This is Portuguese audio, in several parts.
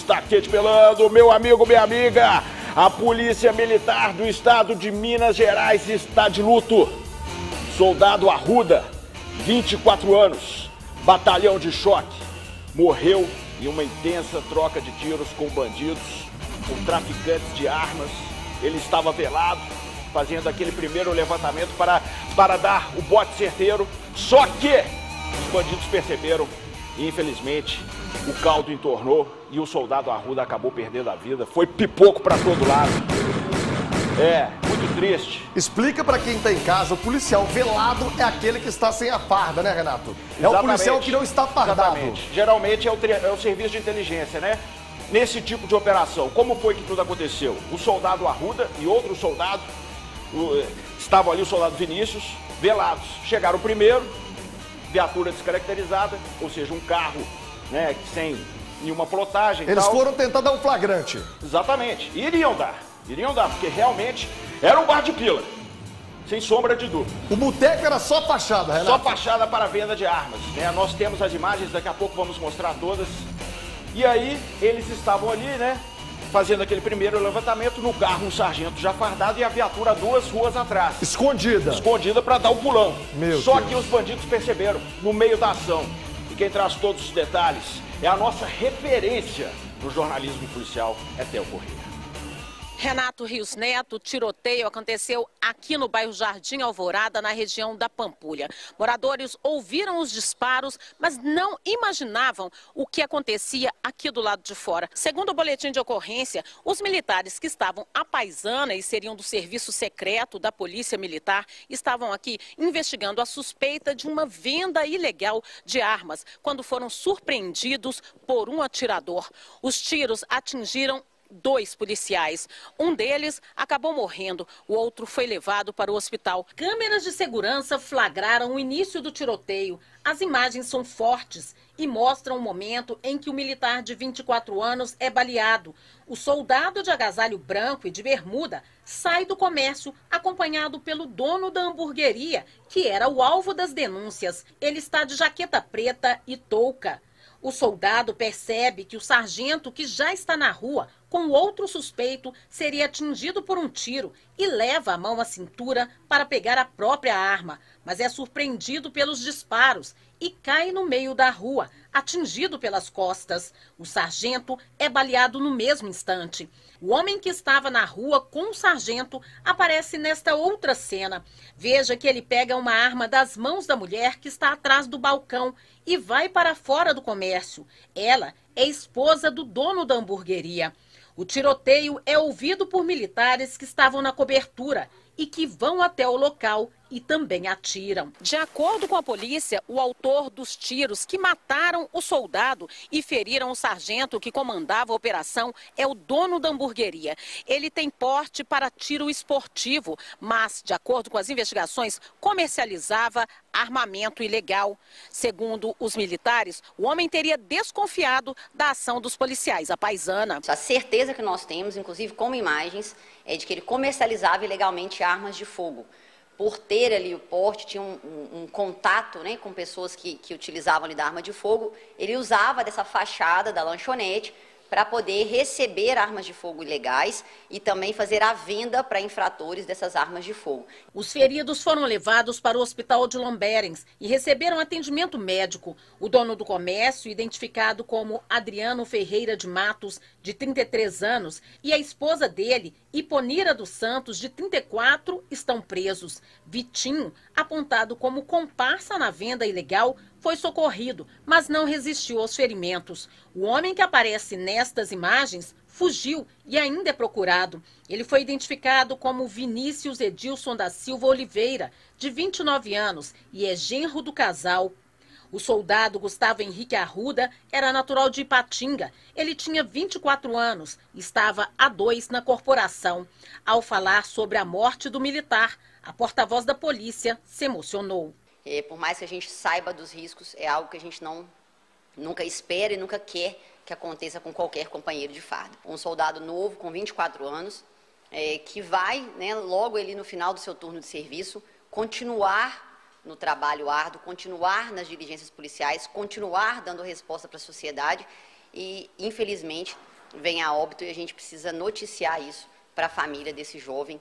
Está quente pelando, meu amigo, minha amiga. A Polícia Militar do Estado de Minas Gerais está de luto. Soldado Arruda, 24 anos, batalhão de choque, morreu em uma intensa troca de tiros com bandidos, com traficantes de armas. Ele estava velado, fazendo aquele primeiro levantamento para dar o bote certeiro. Só que os bandidos perceberam e, infelizmente, o caldo entornou e o soldado Arruda acabou perdendo a vida. Foi pipoco para todo lado. É, muito triste. Explica para quem está em casa, o policial velado é aquele que está sem a farda, né, Renato? É Exatamente. o policial que não está fardado. Exatamente. Geralmente é o serviço de inteligência, né? Nesse tipo de operação, como foi que tudo aconteceu? O soldado Arruda e outro soldado, estavam ali o soldado Vinícius, velados. Chegaram primeiro, viatura descaracterizada, ou seja, um carro, né, sem nenhuma plotagem. Eles tal. foram tentar dar um flagrante. Exatamente. Iriam dar, porque realmente era um bar de pila, sem sombra de dúvida. O boteco era só fachada, Renato. Só fachada para venda de armas, né? Nós temos as imagens, daqui a pouco vamos mostrar todas. E aí, eles estavam ali, né, fazendo aquele primeiro levantamento, no carro um sargento já fardado e a viatura 2 ruas atrás. Escondida. Escondida para dar o pulão. Só Deus. que os bandidos perceberam, no meio da ação. E quem traz todos os detalhes é a nossa referência no jornalismo policial, é Theo Corrêa. Renato Rios Neto, o tiroteio aconteceu aqui no bairro Jardim Alvorada, na região da Pampulha. Moradores ouviram os disparos, mas não imaginavam o que acontecia aqui do lado de fora. Segundo o boletim de ocorrência, os militares que estavam à paisana e seriam do serviço secreto da Polícia Militar estavam aqui investigando a suspeita de uma venda ilegal de armas, quando foram surpreendidos por um atirador. Os tiros atingiram 2 policiais. Um deles acabou morrendo, o outro foi levado para o hospital. Câmeras de segurança flagraram o início do tiroteio. As imagens são fortes e mostram o momento em que o militar de 24 anos é baleado. O soldado de agasalho branco e de bermuda sai do comércio acompanhado pelo dono da hamburgueria, que era o alvo das denúncias. Ele está de jaqueta preta e touca. O soldado percebe que o sargento, que já está na rua com outro suspeito, seria atingido por um tiro e leva a mão à cintura para pegar a própria arma, mas é surpreendido pelos disparos e cai no meio da rua, atingido pelas costas. O sargento é baleado no mesmo instante. O homem que estava na rua com o sargento aparece nesta outra cena. Veja que ele pega uma arma das mãos da mulher que está atrás do balcão e vai para fora do comércio. Ela é esposa do dono da hamburgueria. O tiroteio é ouvido por militares que estavam na cobertura e que vão até o local e também atiram. De acordo com a polícia, o autor dos tiros que mataram o soldado e feriram o sargento que comandava a operação é o dono da hamburgueria. Ele tem porte para tiro esportivo, mas, de acordo com as investigações, comercializava armamento ilegal. Segundo os militares, o homem teria desconfiado da ação dos policiais, a paisana. A certeza que nós temos, inclusive como imagens, é de que ele comercializava ilegalmente armas de fogo. Por ter ali o porte, tinha um contato, né, com pessoas que utilizavam ali da arma de fogo, ele usava dessa fachada da lanchonete para poder receber armas de fogo ilegais e também fazer a venda para infratores dessas armas de fogo. Os feridos foram levados para o hospital de Lomberens e receberam atendimento médico. O dono do comércio, identificado como Adriano Ferreira de Matos, de 33 anos, e a esposa dele, Iponira dos Santos, de 34, estão presos. Vitinho, apontado como comparsa na venda ilegal, foi socorrido, mas não resistiu aos ferimentos. O homem que aparece nestas imagens fugiu e ainda é procurado. Ele foi identificado como Vinícius Edilson da Silva Oliveira, de 29 anos, e é genro do casal. O soldado Gustavo Henrique Arruda era natural de Ipatinga. Ele tinha 24 anos e estava há 2 na corporação. Ao falar sobre a morte do militar, a porta-voz da polícia se emocionou. Por mais que a gente saiba dos riscos, é algo que a gente nunca espera e nunca quer que aconteça com qualquer companheiro de farda. Um soldado novo, com 24 anos, que vai, né, logo ali no final do seu turno de serviço, continuar no trabalho árduo, continuar nas diligências policiais, continuar dando resposta para a sociedade e, infelizmente, venha a óbito e a gente precisa noticiar isso para a família desse jovem.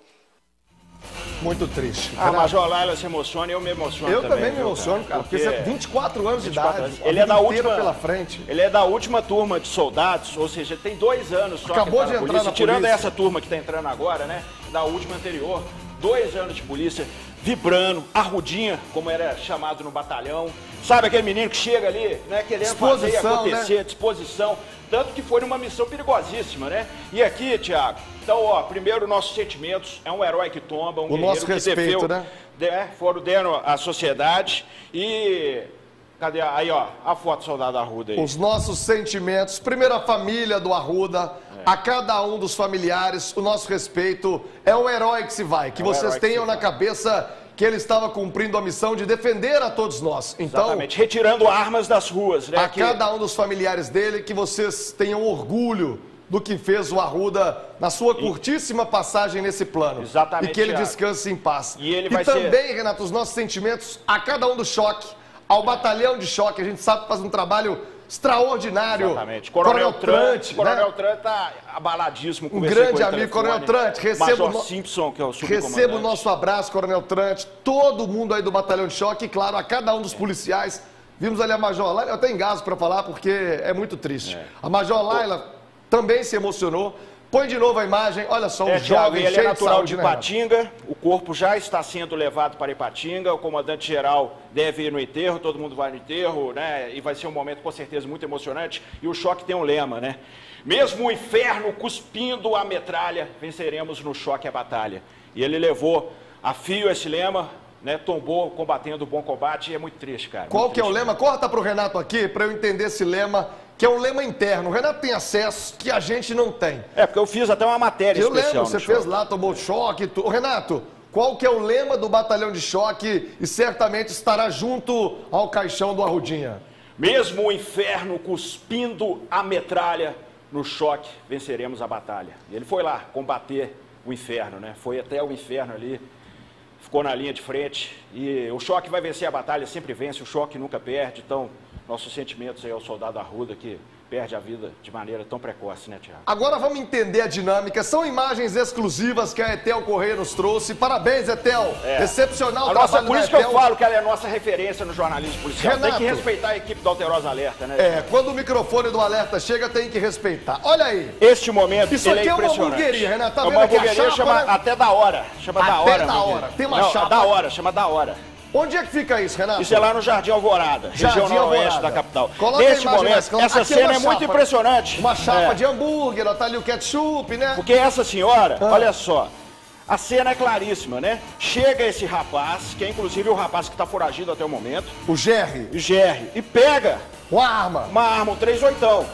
Muito triste. A Major Laila se emociona e eu me emociono também. Eu também me emociono, cara, porque você é 24 anos de idade. Ele é da última pela frente. Ele é da última turma de soldados, ou seja, tem 2 anos só Acabou que de tá na entrar polícia, na tirando polícia. essa turma que está entrando agora, né? Da última anterior, 2 anos de polícia, vibrando, arrudinha, como era chamado no batalhão. Sabe aquele menino que chega ali, né, querendo fazer e acontecer, né? Disposição. Tanto que foi numa missão perigosíssima, né? E aqui, Thiago, então, ó, primeiro, nossos sentimentos, é um herói que tomba, um o guerreiro nosso que respeito, defendeu, né? Foram dando à sociedade e... Cadê? Aí, ó, a foto do soldado Arruda aí. Os nossos sentimentos, primeiro a família do Arruda, a cada um dos familiares, o nosso respeito. É um herói que se vai, que vocês tenham na cabeça que ele estava cumprindo a missão de defender a todos nós. Então, exatamente, retirando armas das ruas, né? A cada um dos familiares dele, que vocês tenham orgulho do que fez o Arruda na sua curtíssima passagem nesse plano. Exatamente. E que ele descanse em paz. E ele vai também, Renato, os nossos sentimentos a cada um do choque, ao batalhão de choque. A gente sabe que faz um trabalho extraordinário. Exatamente. Coronel Trant, né? Coronel Trant tá abaladíssimo. Um grande amigo, Coronel Trant. Major Simpson, que é o subcomandante. Receba o nosso abraço, Coronel Trant. Todo mundo aí do batalhão de choque e, claro, a cada um dos policiais. Vimos ali a Major Laila, eu até engasgo para falar porque é muito triste. A Major Laila também se emocionou. Põe de novo a imagem, olha só, um jovem ele cheio é natural saúde, de Ipatinga, o corpo já está sendo levado para Ipatinga, o comandante-geral deve ir no enterro, todo mundo vai no enterro, né? E vai ser um momento com certeza muito emocionante. E o choque tem um lema, né? Mesmo o inferno cuspindo a metralha, venceremos no choque a batalha. E ele levou a fio esse lema, né? Tombou combatendo o bom combate e é muito triste, cara. Qual que é o lema? Corta para o Renato aqui para eu entender esse lema, que é um lema interno. O Renato tem acesso que a gente não tem. É, porque eu fiz até uma matéria especial. Eu lembro, você fez lá, tomou choque. Ô, Renato, qual que é o lema do batalhão de choque e certamente estará junto ao caixão do Arrudinha? Mesmo o inferno cuspindo a metralha, no choque venceremos a batalha. E ele foi lá combater o inferno, né? Foi até o inferno ali, ficou na linha de frente. E o choque vai vencer a batalha, sempre vence, o choque nunca perde. Então, nossos sentimentos aí ao soldado Arruda que perde a vida de maneira tão precoce, né, Thiago? Agora vamos entender a dinâmica. São imagens exclusivas que a Etel Correia nos trouxe. Parabéns, Etel. Excepcional trabalho por isso da Etel. que eu falo que ela é a nossa referência no jornalismo policial. Renato, tem que respeitar a equipe do Alterosa Alerta, né? Quando o microfone do Alerta chega, tem que respeitar. Olha aí. Este momento, isso aqui é uma hamburgueria, Renato. Tá é vendo uma aqui a hamburgueria, chapa, chama né? até da hora. Chama da hora. Até da hora. Tem uma chapa. Da hora, chama da hora. Onde é que fica isso, Renato? Isso é lá no Jardim Alvorada, região noroeste da capital. Neste momento, essa cena é muito impressionante. Uma chapa de hambúrguer, tá ali o ketchup, né? Porque essa senhora, olha só, a cena é claríssima, né? Chega esse rapaz, que é inclusive o rapaz que está foragido até o momento. O Gerry. E pega uma arma, um 38.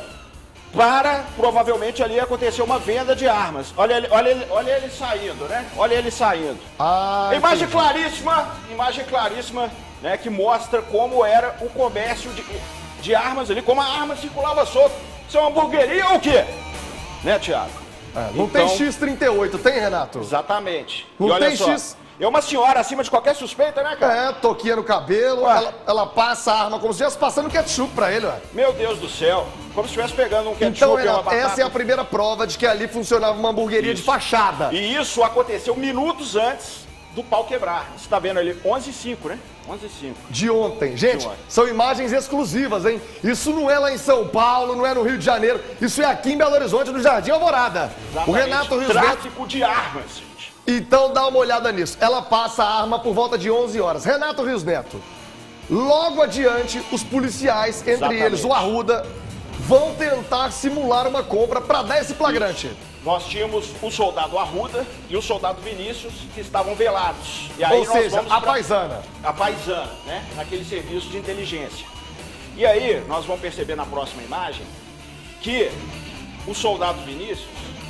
Para, provavelmente, ali acontecer uma venda de armas. Olha ele saindo, né? Olha ele saindo. Imagem claríssima, né? Que mostra como era o comércio de armas ali, como a arma circulava solta. Isso é uma hamburgueria ou o quê? Né, Thiago? Não tem X38, tem, Renato? Exatamente. Não tem X... É uma senhora acima de qualquer suspeita, né, cara? Toquinha no cabelo, ela passa a arma como se estivesse passando ketchup pra ele, ué. Meu Deus do céu, como se estivesse pegando um ketchup então, e uma batata. Essa é a primeira prova de que ali funcionava uma hamburgueria de fachada. E isso aconteceu minutos antes do pau quebrar. Você tá vendo ali, 11h05, né? 11h05. De ontem. Gente, são imagens exclusivas, hein? Isso não é lá em São Paulo, não é no Rio de Janeiro, isso é aqui em Belo Horizonte, no Jardim Alvorada. Exatamente. O Renato Rios Tráfico de armas. Então dá uma olhada nisso. Ela passa a arma por volta de 11 horas. Renato Rios Neto. Logo adiante, os policiais, entre eles o Arruda, vão tentar simular uma compra para dar esse flagrante. Isso. Nós tínhamos o soldado Arruda e o soldado Vinícius que estavam velados. E aí ou seja, a paisana. A paisana, né? Naquele serviço de inteligência. E aí, nós vamos perceber na próxima imagem que o soldado Vinícius...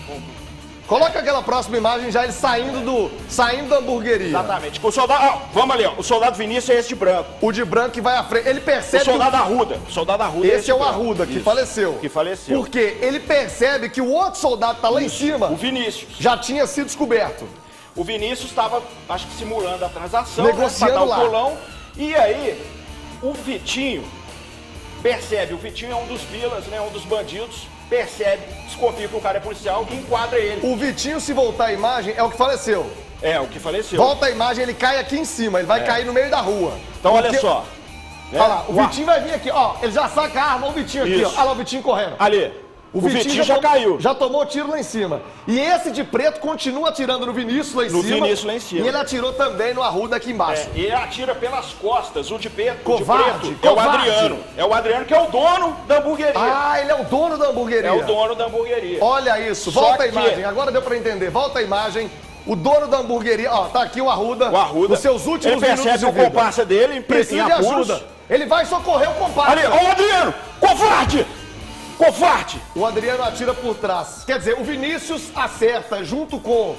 Coloca aquela próxima imagem já ele saindo da hamburgueria. Exatamente. O soldado, vamos ali, ó. O soldado Vinícius é esse de branco. O de branco que vai à frente. Ele percebe. O soldado Arruda. O soldado Arruda esse é o Arruda, que faleceu. Que faleceu. Porque ele percebe que o outro soldado que tá lá em cima. O Vinícius. Já tinha sido descoberto. O Vinícius estava, acho que simulando a transação. Negociando, né, pra dar lá. O colão. E aí, o Vitinho percebe. O Vitinho é um dos pilas, né? Um dos bandidos percebe, desconfia que o cara é policial e enquadra ele. O Vitinho, se voltar a imagem, é o que faleceu. É, o que faleceu. Volta a imagem, ele cai aqui em cima, ele vai cair no meio da rua. Então, olha só. Olha lá, o Vitinho vai vir aqui, ó, ele já saca a arma, o Vitinho aqui, ó. Olha lá o Vitinho correndo. Ali. O Vitinho já caiu. Já tomou tiro lá em cima. E esse de preto continua atirando no Vinícius lá em cima. No Vinícius lá em cima. E ele atirou também no Arruda aqui embaixo. E ele atira pelas costas. O de preto, covarde. É o Adriano. É o Adriano que é o dono da hamburgueria. Ah, ele é o dono da hamburgueria. É o dono da hamburgueria. Olha isso. Volta a imagem. Agora deu pra entender. Volta a imagem. O dono da hamburgueria, ó, tá aqui o Arruda. O Arruda. Os seus últimos minutos de vida. Ele percebe o comparsa dele. Precisa de ajuda. Ele vai socorrer o comparsa. Ali, ó o Adriano. Covarde. Covarde! O Adriano atira por trás. Quer dizer, o Vinícius acerta junto com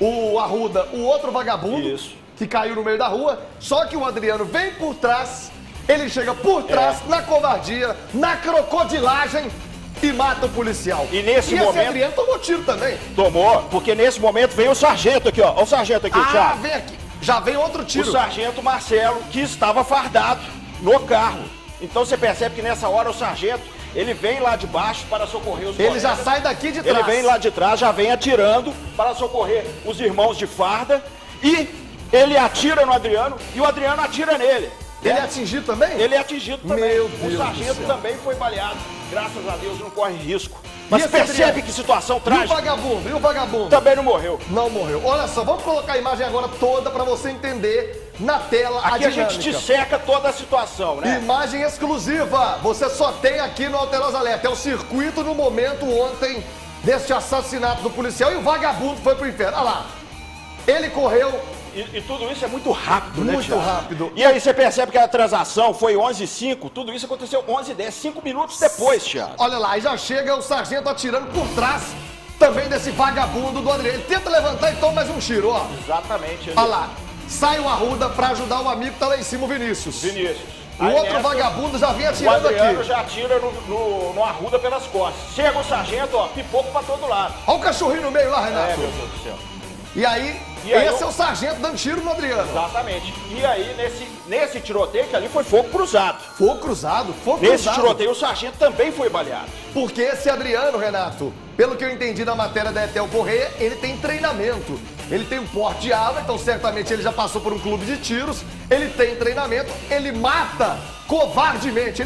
o Arruda, o outro vagabundo, que caiu no meio da rua. Só que o Adriano vem por trás, ele chega por trás, na covardia, na crocodilagem e mata o policial. E nesse momento... esse Adriano tomou tiro também. Tomou, porque nesse momento vem o sargento aqui, ó. Olha o sargento aqui, Thiago. Vem aqui. Já vem outro tiro. O sargento Marcelo, que estava fardado no carro. Então você percebe que nessa hora o sargento... Ele vem lá de baixo para socorrer os colegas. Ele já sai daqui de trás. Ele vem lá de trás, já vem atirando para socorrer os irmãos de farda. E ele atira no Adriano e o Adriano atira nele. Ele é atingido também? Ele é atingido também. Meu Deus. O sargento também foi baleado. Graças a Deus não corre risco. Mas percebe que situação trágica. E o vagabundo? Também não morreu. Não morreu. Olha só, vamos colocar a imagem agora toda para você entender na tela aqui a dinâmica. A gente disseca toda a situação, né? Imagem exclusiva. Você só tem aqui no Alterosa Alerta. É o circuito no momento ontem deste assassinato do policial e o vagabundo foi pro inferno. Olha lá. Ele correu... E tudo isso é muito rápido, né, Muito rápido. E aí você percebe que a transação foi 11h05, tudo isso aconteceu 11h10, 5 minutos depois, Thiago. Olha lá, e já chega o sargento atirando por trás também desse vagabundo do Adriano. Ele tenta levantar e toma mais um tiro, ó. Exatamente. Olha lá, sai o Arruda pra ajudar o amigo que tá lá em cima, o Vinícius. O aí outro vagabundo já vem atirando aqui. O Adriano já atira no Arruda pelas costas. Chega o sargento, ó, pipoco pra todo lado. Olha o cachorrinho no meio lá, Renato. É, meu Deus do céu. E aí esse é o sargento dando tiro no Adriano. Exatamente. E aí, nesse tiroteio, que ali foi fogo cruzado. Fogo cruzado? Nesse tiroteio, o sargento também foi baleado. Porque esse Adriano, Renato, pelo que eu entendi na matéria da Etel Correia, ele tem treinamento. Ele tem um porte de arma, então certamente ele já passou por um clube de tiros. Ele tem treinamento, ele mata covardemente,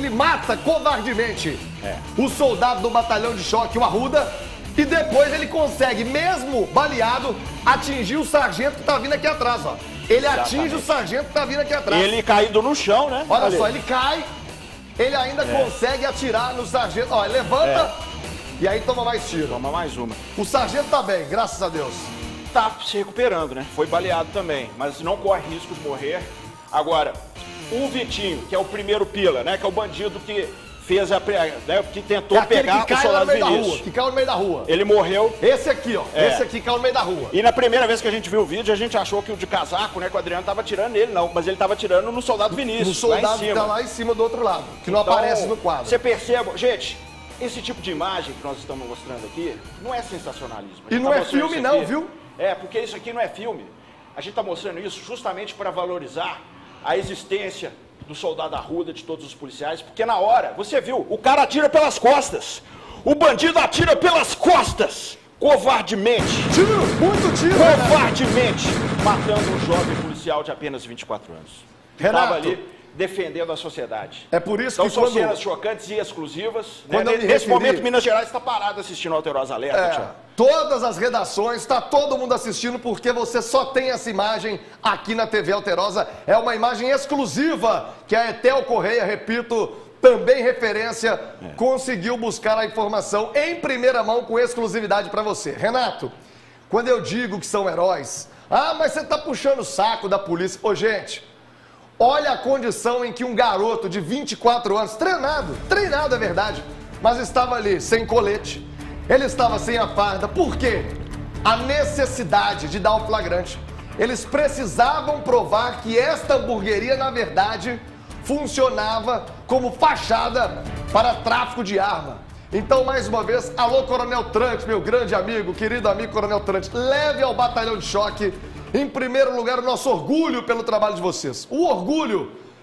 o soldado do batalhão de choque, o Arruda. E depois ele consegue, mesmo baleado, atingir o sargento que tá vindo aqui atrás, ó. Ele atinge o sargento que tá vindo aqui atrás. Ele caído no chão, né? Olha só, ele cai, ele ainda consegue atirar no sargento. Ó, ele levanta e aí toma mais tiro. Toma mais uma. O sargento tá bem, graças a Deus. Tá se recuperando, né? Foi baleado também, mas não corre risco de morrer. Agora, o Vitinho, que é o primeiro pila, né? Que é o bandido que... fez que tentou pegar o soldado Vinícius. Que caiu no meio da rua. Ele morreu. Esse aqui, ó. Esse aqui caiu no meio da rua. E na primeira vez que a gente viu o vídeo, a gente achou que o de casaco, né, que o Adriano tava atirando nele, não. Mas ele tava atirando no soldado Vinícius. No soldado que tá lá em cima do outro lado, que não aparece no quadro. Você percebe, gente, esse tipo de imagem que nós estamos mostrando aqui não é sensacionalismo. E não é filme não, viu? É, porque isso aqui não é filme. A gente tá mostrando isso justamente para valorizar a existência do soldado Arruda, de todos os policiais, porque na hora, você viu, o cara atira pelas costas, o bandido atira pelas costas, covardemente. Tiro, muito tiro. Covardemente, matando um jovem policial de apenas 24 anos. Que estava ali defendendo a sociedade. É por isso então, que são cenas chocantes e exclusivas. Quando né? Nesse momento, Minas Gerais está parado assistindo o Alterosa Alerta. Todas as redações, está todo mundo assistindo, porque você só tem essa imagem aqui na TV Alterosa. É uma imagem exclusiva que a Etel Correia, repito, também referência, conseguiu buscar a informação em primeira mão com exclusividade para você. Renato, quando eu digo que são heróis, mas você está puxando o saco da polícia. Ô, gente, olha a condição em que um garoto de 24 anos, treinado é verdade, mas estava ali sem colete, ele estava sem a farda. Por quê? A necessidade de dar o flagrante. Eles precisavam provar que esta hamburgueria, na verdade, funcionava como fachada para tráfico de arma. Então, mais uma vez, alô, Coronel Trant, meu grande amigo, querido amigo Coronel Trant, leve ao batalhão de choque, em primeiro lugar, o nosso orgulho pelo trabalho de vocês. O orgulho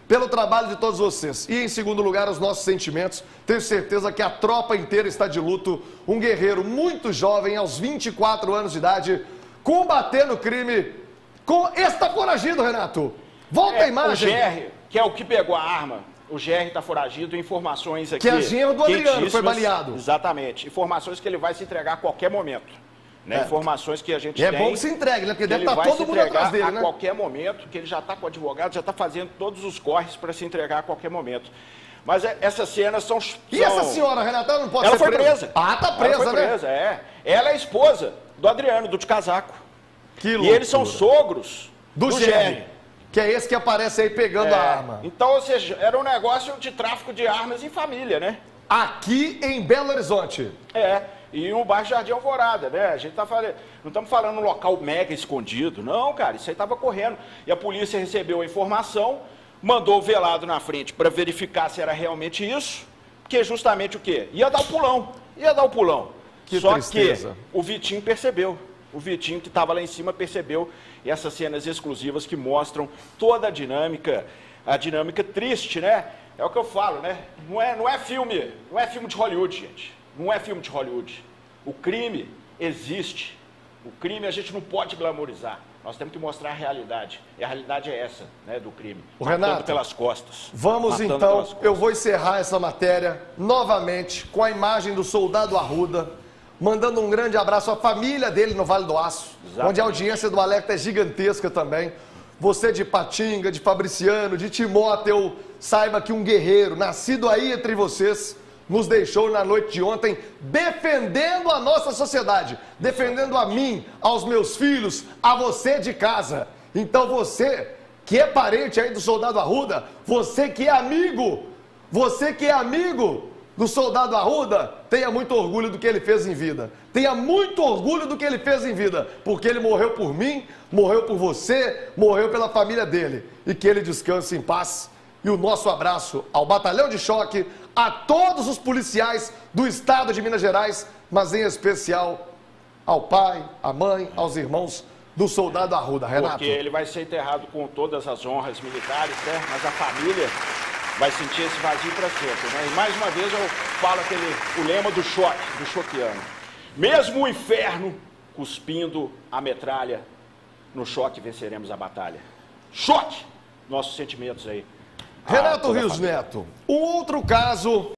pelo trabalho de todos vocês. E, em segundo lugar, os nossos sentimentos. Tenho certeza que a tropa inteira está de luto. Um guerreiro muito jovem, aos 24 anos de idade, combatendo o crime. Está foragido, Renato. Volta a imagem. O GR, que é o que pegou a arma. O GR está foragido, informações aqui. Que é genro do Adriano, foi baleado. Exatamente. Informações que ele vai se entregar a qualquer momento. Né? Informações que a gente tem. É bom que se entregue, né? Porque deve estar todo mundo atrás dele, né? A qualquer momento, que ele já está com o advogado, já está fazendo todos os corres para se entregar a qualquer momento. Mas essas cenas são... E essa senhora, Renata, não pode ser presa? Ela foi presa. Ah, tá presa, ela foi presa, né? é. Ela é a esposa do Adriano, do de casaco. Que loucura. E eles são sogros do GR. Que é esse que aparece aí pegando a arma. Então, ou seja, era um negócio de tráfico de armas em família, né? Aqui em Belo Horizonte. E no bairro Jardim Alvorada, né? A gente tá falando, não estamos falando num local mega escondido, não, cara, isso aí estava correndo. E a polícia recebeu a informação, mandou o velado na frente para verificar se era realmente isso, porque justamente o quê? Ia dar o pulão. Só tristeza. Que o Vitinho percebeu. O Vitinho, que estava lá em cima, percebeu. E essas cenas exclusivas que mostram toda a dinâmica triste, né? É o que eu falo, né? Não é filme de Hollywood, gente. Não é filme de Hollywood. O crime existe. O crime a gente não pode glamorizar. Nós temos que mostrar a realidade. E a realidade é essa, né, do crime. Renato, pelas costas. Vamos então, eu vou encerrar essa matéria novamente com a imagem do soldado Arruda, mandando um grande abraço à família dele no Vale do Aço, onde a audiência do Alerta é gigantesca também. Você de Patinga, de Fabriciano, de Timóteo, saiba que um guerreiro, nascido aí entre vocês, nos deixou na noite de ontem defendendo a nossa sociedade, defendendo a mim, aos meus filhos, a você de casa. Então você que é parente aí do soldado Arruda, você que é amigo do soldado Arruda, tenha muito orgulho do que ele fez em vida. Tenha muito orgulho do que ele fez em vida, porque ele morreu por mim, morreu por você, morreu pela família dele. E que ele descanse em paz. E o nosso abraço ao Batalhão de Choque, a todos os policiais do estado de Minas Gerais, mas em especial ao pai, à mãe, aos irmãos do soldado Arruda. Renato. Porque ele vai ser enterrado com todas as honras militares, né? Mas a família vai sentir esse vazio para sempre, né? E mais uma vez eu falo o lema do choqueano. Mesmo o inferno cuspindo a metralha, no choque venceremos a batalha. Choque! Nossos sentimentos aí. Renato Rios Neto, um outro caso